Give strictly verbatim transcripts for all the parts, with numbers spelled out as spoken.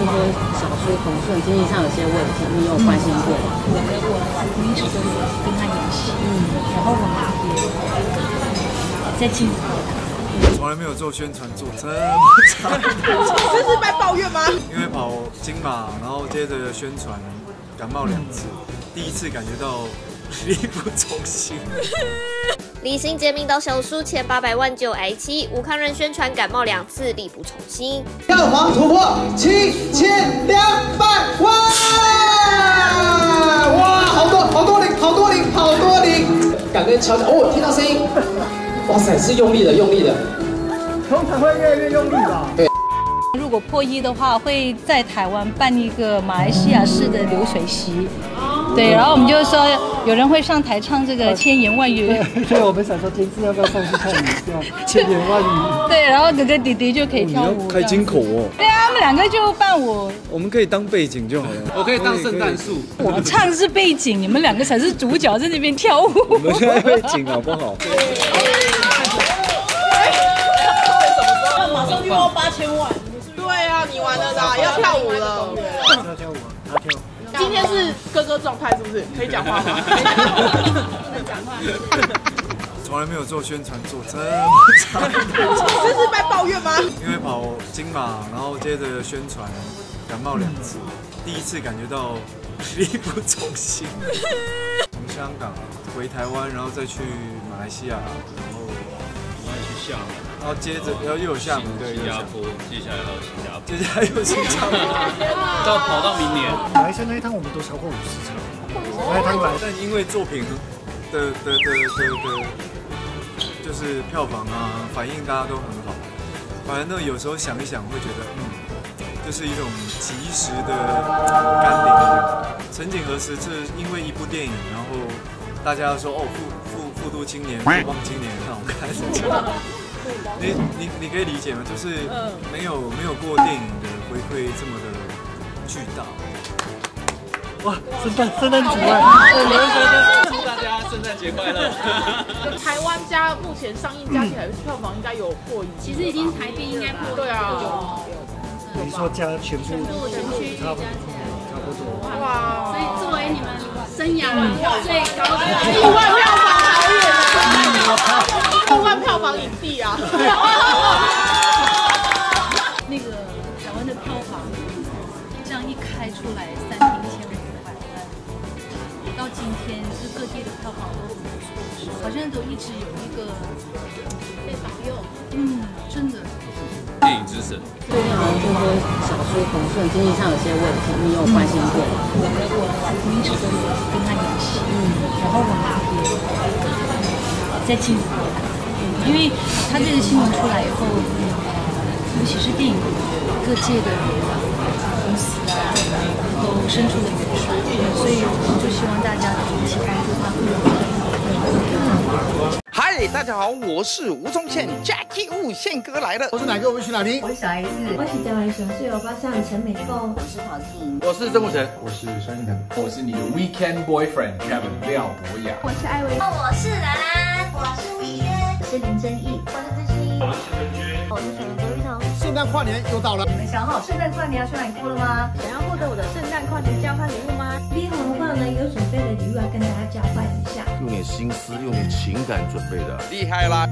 说小叔同顺经济上有些问题，你有关心过吗？ 我我一直都有跟他联系，嗯，然后我们也在进步。 从来没有做宣传做这么长， 这是在抱怨吗？ 因为跑金马，然后接着宣传，感冒两次，第一次感觉到力不从心。 李行杰明导小叔前八百万就挨欺，吴康仁宣传感冒两次，力不从心。 票房突破七千两百万！哇，好多好多零，好多零，好多零！感恩敲敲，哦，听到声音，哇塞，是用力的，用力的。通常会越来越用力吧？对。 如果破亿的话，会在台湾办一个马来西亚式的流水席。对，然后我们就说有人会上台唱这个千言万语。 对，我们想说今次要不要上去唱一下千言万语？ 对，然后哥哥弟弟就可以跳舞。 开金口哦。 对啊，他们两个就伴舞。 我们可以当背景就好了。 我可以当圣诞树。 我唱是背景，你们两个才是主角，在那边跳舞。 我们现在背景好不好？ 马上就要八千万。对啊，你完了啦，要跳舞了。 要跳舞啊，他跳。 今天是哥哥状态，是不是？可以讲话吗？可以讲话。 从来没有做宣传做这么长， 这是在抱怨吗？ 因为跑金马，然后接着宣传，感冒两次，第一次感觉到力不从心。从香港回台湾，然后再去马来西亚，然后我要去厦门， 然后接着然后又有厦门，对， 新加坡，接下来到新加坡， 接下来又新加坡， 到跑到明年。 马来西亚那一趟我们都超过五十场，那一趟来， 但因为作品的的的的的，就是票房啊，反应大家都很好。反正呢，有时候想一想，会觉得嗯，就是一种及时的甘霖。曾几何时，是因为一部电影，然后大家说哦，复复复读青年、复旺青年很好看。你你你可以理解吗？就是没有没有过电影的回馈这么的巨大。 哇，圣诞圣诞节啊！ 祝大家圣诞节快乐！ 台湾加目前上映加起来票房应该有过亿， 其实已经台币应该破对啊， 你说加全部全区差不多，差不多。 哇！ 所以作为你们生涯最高的亿万票房好远啊！亿万票房影帝啊！ 那个台湾的票房这样一开出来，三天一千五百万，到今天是各地的票房都很不错，好像都一直有一个被保佑。 嗯，真的。 电影之神。 最近好像听说小叔同顺经济上有些问题，你有关心过吗？ 我我一直都有跟他联系，嗯，然后我们也在进步。因为他这个新闻出来以后，尤其是电影各界的公司啊，都伸出了援手，所以我们就希望大家一起帮助他会有更好的。 嗨，大家好，我是吴宗宪 ，Jackie Wu 宪哥来了。我是哪个？我们去哪里？ 我是小 S， 我是台湾熊市有发上陈美凤，我是郝婷， 我是曾国成， 我是萧敬腾， 我是你的 Weekend Boyfriend Kevin 廖博雅， 我是艾薇， 我是兰兰，我是米轩， 我是林真义， 我是志熙， 我是文君，我是陈卓玉彤。 圣诞跨年又到了， 你们想好圣诞跨年要去哪里过了吗？ 想要获得我的圣诞跨年交换礼物吗？ 立红的话呢，有准备的礼物要跟大家交换一下， 用点心思，用点情感准备的， 厉害啦！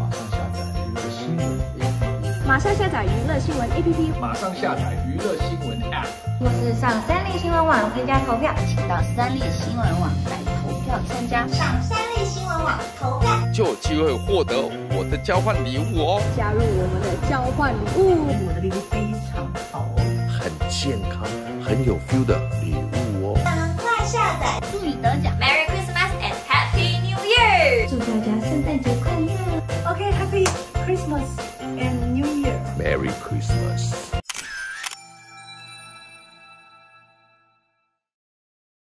马上下载娱乐新闻 A P P。 马上下载娱乐新闻 A P P。 马上下载娱乐新闻 App， 或是上三立新闻网参加投票，请到三立新闻网来投票参加。 上三立新闻网投票， 就有机会获得我的交换礼物哦！ 加入我们的交换礼物， 我的礼物非常好哦， 很健康、很有 feel 的礼物哦。 赶快下载，祝你得奖 ！Merry Christmas and Happy New Year！ 祝大家圣诞节快乐 ！OK，Happy Christmas and New Year！ Merry Christmas。